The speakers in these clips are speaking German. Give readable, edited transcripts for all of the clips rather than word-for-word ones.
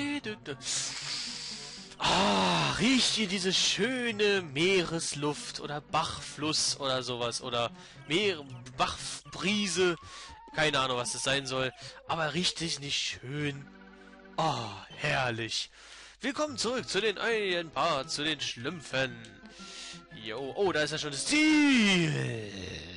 Ah, riecht ihr diese schöne Meeresluft oder Bachfluss oder sowas oder Bachbrise? Keine Ahnung, was das sein soll, aber riecht es nicht schön? Oh, herrlich. Willkommen zurück zu den einen Part, zu den Schlümpfen. Jo, oh, da ist ja schon das Ziel.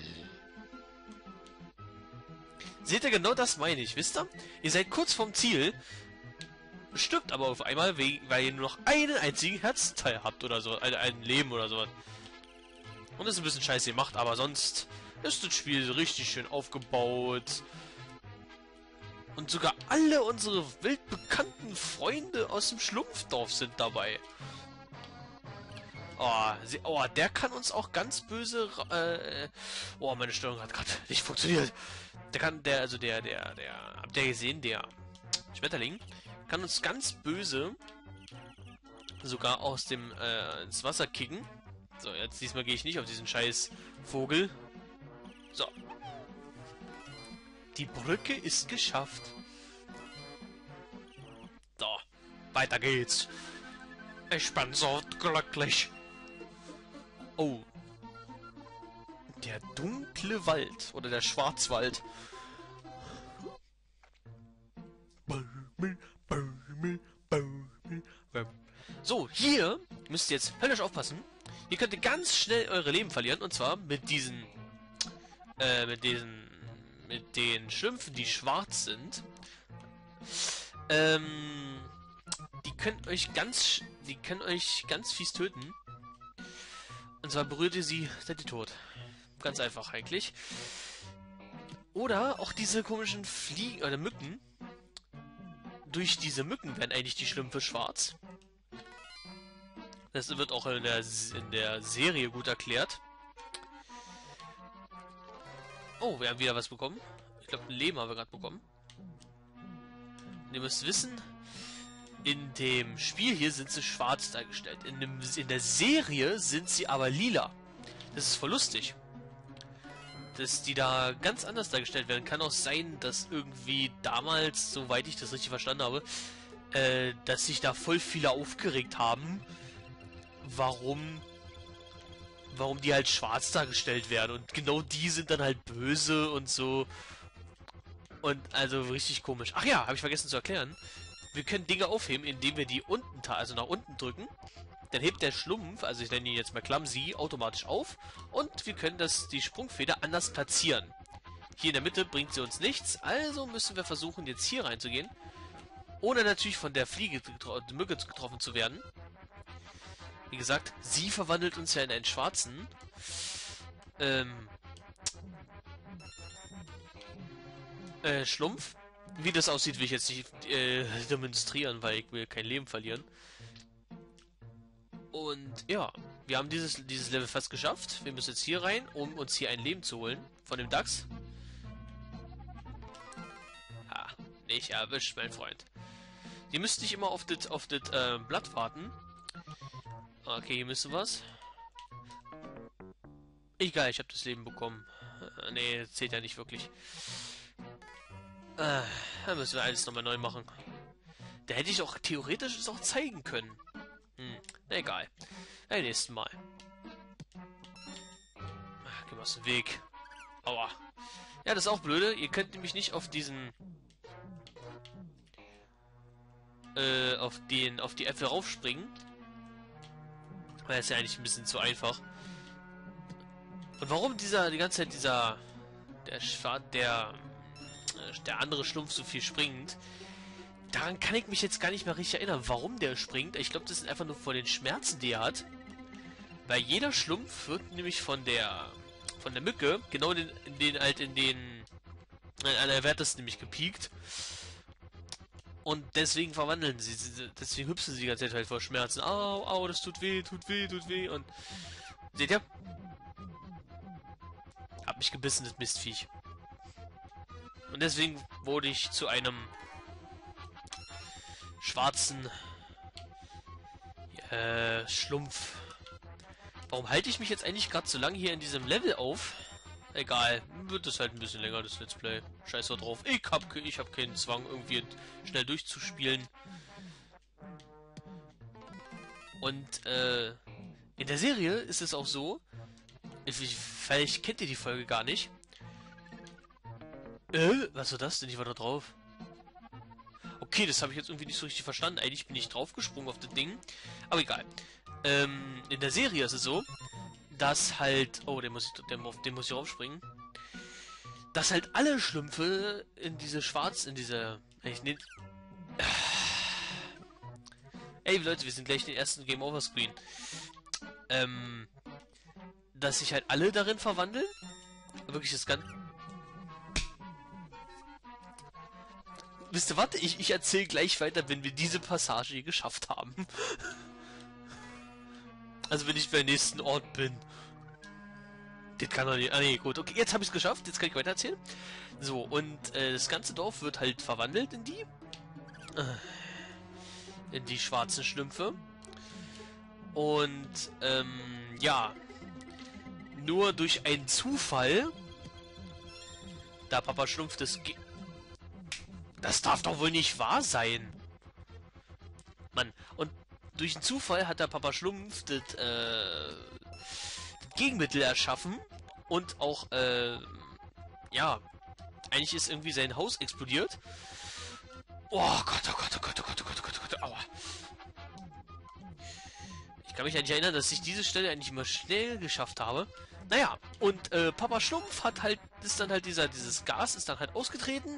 Seht ihr, genau das meine ich, wisst ihr? Ihr seid kurz vorm Ziel, stirbt aber auf einmal, weil ihr nur noch einen einzigen Herzteil habt oder so, ein Leben oder sowas. Und das ist ein bisschen scheiße gemacht, aber sonst ist das Spiel richtig schön aufgebaut. Und sogar alle unsere wildbekannten Freunde aus dem Schlumpfdorf sind dabei. Oh, der kann uns auch ganz böse... oh, meine Steuerung hat gerade nicht funktioniert. Habt ihr gesehen, der Schmetterling kann uns ganz böse sogar aus dem, ins Wasser kicken. So, jetzt diesmal gehe ich nicht auf diesen scheiß Vogel. So. Die Brücke ist geschafft. So, weiter geht's. Ich bin so glücklich. Oh. Der dunkle Wald. Oder der Schwarzwald. So, hier müsst ihr jetzt höllisch aufpassen. Hier könnt ihr ganz schnell eure Leben verlieren. Und zwar mit diesen... mit den Schlümpfen, die schwarz sind. Die können euch ganz fies töten. Und zwar berührt ihr sie, seid ihr tot. Ganz einfach eigentlich. Oder auch diese komischen Fliegen oder Mücken. Durch diese Mücken werden eigentlich die Schlümpfe schwarz. Das wird auch in der Serie gut erklärt. Oh, wir haben wieder was bekommen. Ich glaube, ein Leben haben wir gerade bekommen. Und ihr müsst wissen, in dem Spiel hier sind sie schwarz dargestellt. In der Serie sind sie aber lila. Das ist voll lustig. Dass die da ganz anders dargestellt werden. Kann auch sein, dass irgendwie damals, soweit ich das richtig verstanden habe, dass sich da voll viele aufgeregt haben, warum die halt schwarz dargestellt werden. Und genau die sind dann halt böse und so. Und also richtig komisch. Ach ja, habe ich vergessen zu erklären. Wir können Dinge aufheben, indem wir die unten, also nach unten drücken. Dann hebt der Schlumpf, also ich nenne ihn jetzt mal Clumsy, automatisch auf. Und wir können die Sprungfeder anders platzieren. Hier in der Mitte bringt sie uns nichts. Also müssen wir versuchen, jetzt hier reinzugehen. Ohne natürlich von der Mücke getroffen zu werden. Wie gesagt, sie verwandelt uns ja in einen schwarzen. Schlumpf. Wie das aussieht, will ich jetzt nicht demonstrieren, weil ich will kein Leben verlieren. Und ja, wir haben dieses Level fast geschafft. Wir müssen jetzt hier rein, um uns hier ein Leben zu holen von dem Dachs. Ha, nicht erwischt, mein Freund. Ihr müsst nicht immer auf das Blatt warten. Okay, hier müssen wir's. Egal, ich habe das Leben bekommen. Nee, zählt ja nicht wirklich. Dann müssen wir alles nochmal neu machen. Da hätte ich auch theoretisch es auch zeigen können. Na egal. Beim nächsten Mal. Geh mal aus dem Weg. Aua. Ja, das ist auch blöde. Ihr könnt nämlich nicht auf diesen... auf die Äpfel raufspringen. Weil das ist ja eigentlich ein bisschen zu einfach. Und warum die ganze Zeit der andere Schlumpf so viel springt, daran kann ich mich jetzt gar nicht mehr richtig erinnern, warum der springt. Ich glaube, das sind einfach nur von den Schmerzen, die er hat. Weil jeder Schlumpf wird nämlich von der Mücke, genau an der allerwertesten nämlich gepiekt. Und deswegen verwandeln sie, deswegen hüpfen sie die ganze Zeit halt vor Schmerzen. Au, au, das tut weh, tut weh, tut weh. Und seht ihr? Hab mich gebissen, das Mistviech. Und deswegen wurde ich zu einem schwarzen Schlumpf. Warum halte ich mich jetzt eigentlich gerade so lange hier in diesem Level auf? Egal, wird es halt ein bisschen länger, das Let's Play. Scheiß da drauf. Ich hab keinen Zwang, irgendwie schnell durchzuspielen. Und in der Serie ist es auch so, vielleicht kennt ihr die Folge gar nicht. Was war das denn? Ich war da drauf. Okay, das habe ich jetzt irgendwie nicht so richtig verstanden. Eigentlich bin ich draufgesprungen auf das Ding. Aber egal. In der Serie ist es so, dass halt... Oh, den muss ich raufspringen. Dass halt alle Schlümpfe in diese Ey, Leute, wir sind gleich den ersten Game Over Screen. Dass sich halt alle darin verwandeln. Wirklich das Ganze... Wisst ihr was? Ich erzähle gleich weiter, wenn wir diese Passage hier geschafft haben. Also wenn ich beim nächsten Ort bin. Das kann doch nicht... Ah nee, gut. Okay, jetzt habe ich es geschafft. Jetzt kann ich weiter erzählen. So, und das ganze Dorf wird halt verwandelt in die schwarzen Schlümpfe. Und, ja. Nur durch einen Zufall... Da Papa Schlumpf das darf doch wohl nicht wahr sein. Mann, und durch einen Zufall hat der Papa Schlumpf das Gegenmittel erschaffen und auch, ja, eigentlich ist irgendwie sein Haus explodiert. Oh Gott, oh Gott, oh Gott, oh Gott, oh Gott, oh Gott, oh Gott, aua. Ich kann mich eigentlich erinnern, dass ich diese Stelle eigentlich immer schnell geschafft habe. Naja, und Papa Schlumpf hat halt, ist dann halt dieses Gas ist dann halt ausgetreten.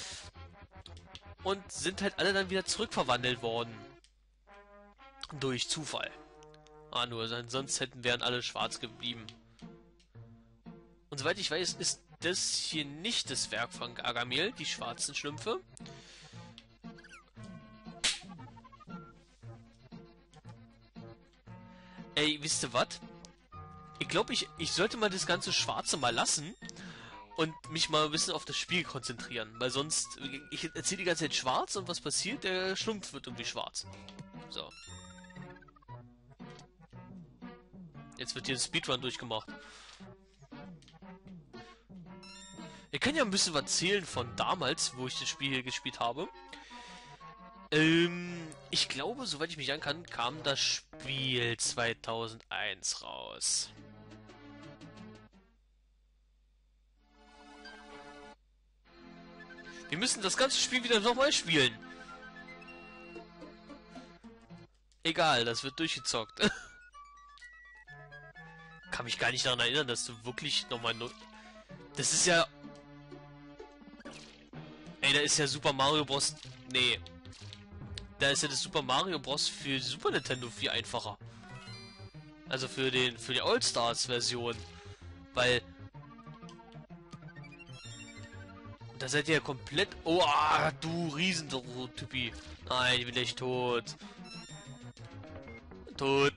Und sind halt alle dann wieder zurückverwandelt worden. Durch Zufall. Ah, nur, sonst wären alle schwarz geblieben. Und soweit ich weiß, ist das hier nicht das Werk von Gargamel, die schwarzen Schlümpfe. Ey, wisst ihr was? Ich glaube, ich sollte mal das ganze Schwarze mal lassen. Und mich mal ein bisschen auf das Spiel konzentrieren. Weil sonst, ich erzähle die ganze Zeit schwarz und was passiert? Der Schlumpf wird irgendwie schwarz. So. Jetzt wird hier ein Speedrun durchgemacht. Ich kann ja ein bisschen was erzählen von damals, wo ich das Spiel hier gespielt habe. Ich glaube, soweit ich mich erinnern kann, kam das Spiel 2001 raus. Wir müssen das ganze Spiel wieder nochmal spielen. Egal, das wird durchgezockt. Kann mich gar nicht daran erinnern, dass du wirklich nochmal... Das ist ja... Ey, da ist ja Super Mario Bros... Nee. Da ist ja das Super Mario Bros. Für Super Nintendo viel einfacher. Also für die All-Stars-Version. Weil... Da seid ihr ja komplett... Oh, du Riesentypi. Nein, ich bin echt tot. Tot.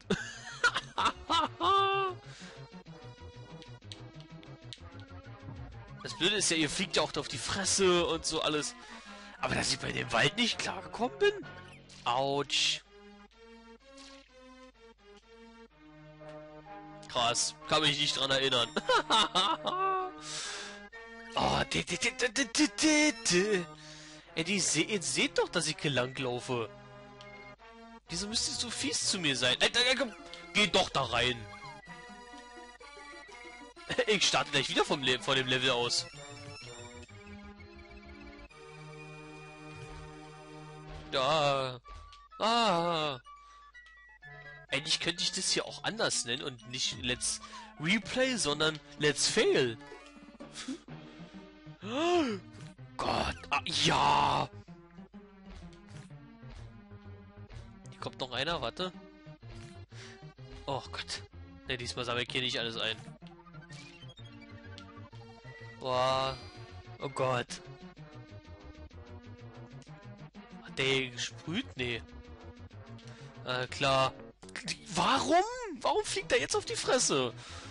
Das Blöde ist ja, ihr fliegt ja auch auf die Fresse und so alles. Aber dass ich bei dem Wald nicht klargekommen bin? Autsch. Krass. Kann mich nicht dran erinnern. Oh, ey, ihr seht doch, dass ich hier langlaufe. Wieso müsst ihr so fies zu mir sein? Geh doch da rein. Ich starte gleich wieder von dem Level aus. Ja. Ah. Eigentlich könnte ich das hier auch anders nennen und nicht Let's Replay, sondern Let's Fail. Oh Gott. Ah, ja. Hier kommt noch einer, warte. Oh Gott. Ne, diesmal sammle ich hier nicht alles ein. Boah. Oh Gott. Hat der gesprüht? Nee. Klar. Warum? Warum fliegt er jetzt auf die Fresse?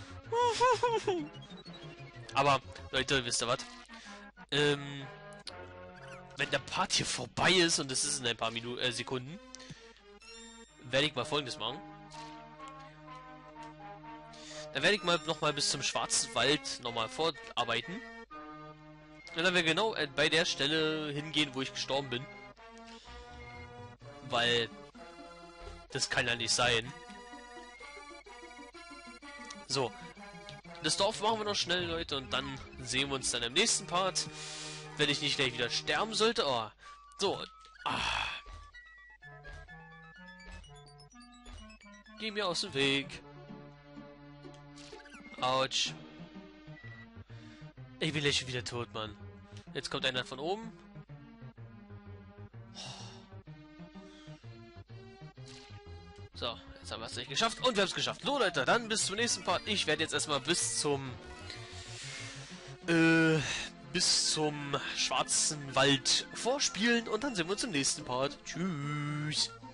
Aber, Leute, wisst ihr was? Wenn der Part hier vorbei ist, und das ist in ein paar Sekunden, werde ich mal Folgendes machen. Dann werde ich mal nochmal bis zum Schwarzen Wald nochmal vorarbeiten. Und dann werden wir genau bei der Stelle hingehen, wo ich gestorben bin. Weil Das kann ja nicht sein. So. Das Dorf machen wir noch schnell, Leute, und dann sehen wir uns dann im nächsten Part. Wenn ich nicht gleich wieder sterben sollte. Oh. So. Ah. Geh mir aus dem Weg. Autsch. Ich bin gleich schon wieder tot, Mann. Jetzt kommt einer von oben. So, jetzt haben wir es nicht geschafft. Und wir haben es geschafft. So, Leute, dann bis zum nächsten Part. Ich werde jetzt erstmal bis zum Schwarzen Wald vorspielen. Und dann sehen wir uns im nächsten Part. Tschüss.